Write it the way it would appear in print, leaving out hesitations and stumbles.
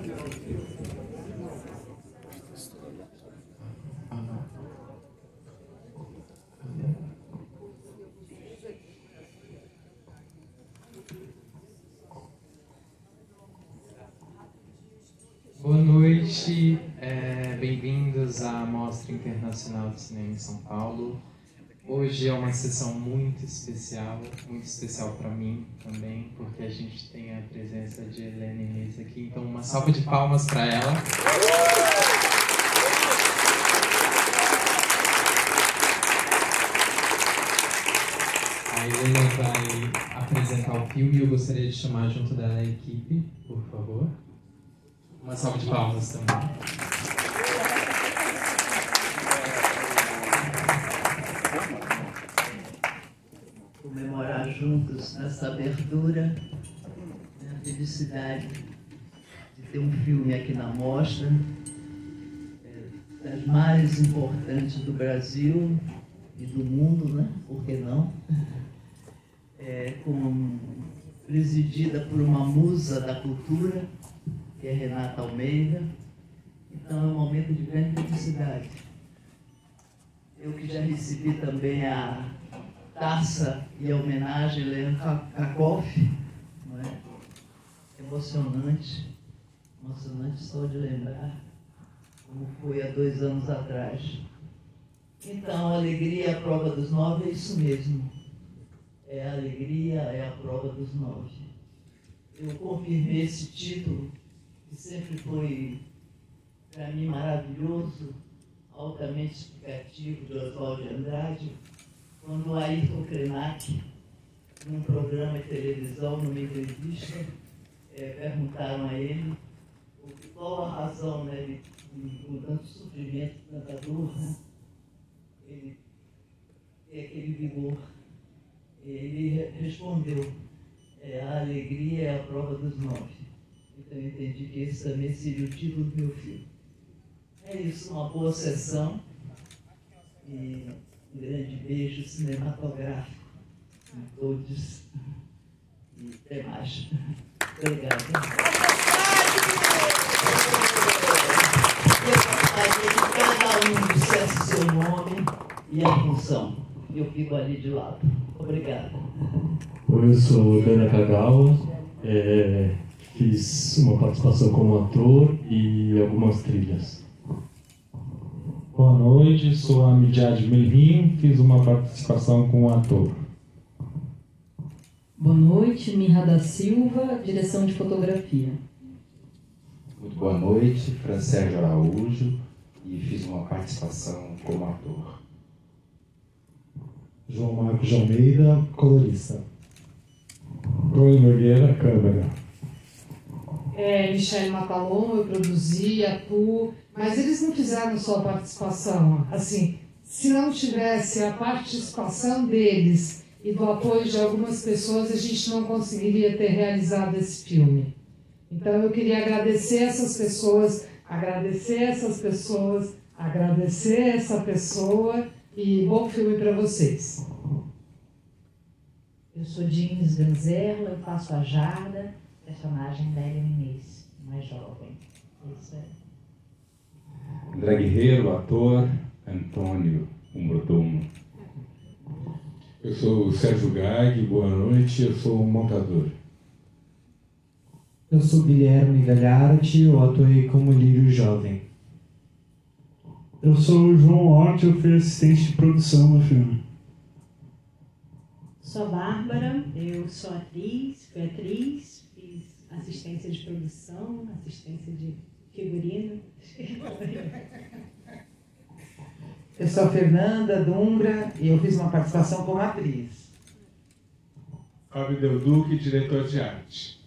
Boa noite, bem-vindos à Mostra Internacional de Cinema em São Paulo. Hoje é uma sessão muito especial para mim também, porque a gente tem a presença de Helena Inês aqui, então uma salva de palmas para ela. A Helena vai apresentar o filme e eu gostaria de chamar junto dela a equipe, por favor. Uma salva de palmas também. Comemorar juntos nessa abertura, a felicidade de ter um filme aqui na mostra, das mais importantes do Brasil e do mundo, né? Por que não? Presidida por uma musa da cultura, que é Renata Almeida. Então é um momento de grande felicidade. Eu que já recebi também a taça e a homenagem a Helena Kakoff, não é? Emocionante só de lembrar como foi há 2 anos atrás. Então, a alegria é a prova dos 9, é isso mesmo. A alegria é a prova dos 9. Eu confirmei esse título, que sempre foi, para mim, maravilhoso, altamente explicativo, de Oswald de Andrade, quando o Ayrton Krenak, num programa de televisão, numa entrevista, perguntaram a ele qual a razão, né, de tanto sofrimento, tanta dor, né? Ele tem aquele vigor. Ele respondeu, a alegria é a prova dos 9. Então eu entendi que esse também seria o título do meu filme. É isso, uma boa sessão e um grande beijo cinematográfico a todos e até mais. Obrigada. Eu gostaria que cada um dissesse seu nome e a função. Eu fico ali de lado. Obrigada. Eu sou Dana Kagawa, fiz uma participação como ator e algumas trilhas. Boa noite, sou Amjad Melhin, fiz uma participação como ator. Boa noite, Mirra da Silva, direção de fotografia. Muito boa noite, Francérgio Araújo, e fiz uma participação como ator. João Marcos de Almeida, colorista. Tony Nogueira, câmera. Michele Matalon, eu produzi, atuo, mas eles não fizeram só a participação. Assim, se não tivesse a participação deles e do apoio de algumas pessoas, a gente não conseguiria ter realizado esse filme. Então eu queria agradecer essas pessoas, agradecer essa pessoa e bom filme para vocês. Eu sou Dines Ganzerla, eu faço a Jarda, personagem da Helena Inês, mais jovem. Isso é. André Guerreiro, ator, Antônio, um mordomo. Eu sou o Sérgio Gag, boa noite, eu sou um montador. Eu sou Guilherme Gagliardi, eu atuei como lírio jovem. Eu sou o João Hort, eu fui assistente de produção no filme. Sou a Bárbara, eu sou atriz, fui atriz, fiz assistência de produção, assistência de figurino. Eu sou a Fernanda Dungra e eu fiz uma participação como atriz. Fábio Del Duque, diretor de arte.